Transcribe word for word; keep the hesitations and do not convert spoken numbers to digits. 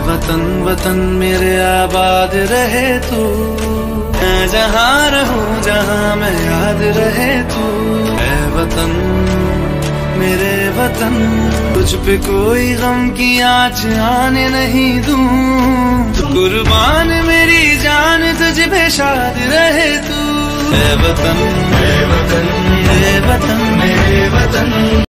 वतन वतन मेरे आबाद रहे तू, मैं जहाँ रहूं जहाँ मैं याद रहे तू। ऐ वतन मेरे वतन, तुझ पे कोई गम की आँच आने नहीं दूं। कुर्बान मेरी जान तुझ पे शाद रहे तू। ऐ वतन, ऐ वतन, ऐ वतन, मेरे वतन।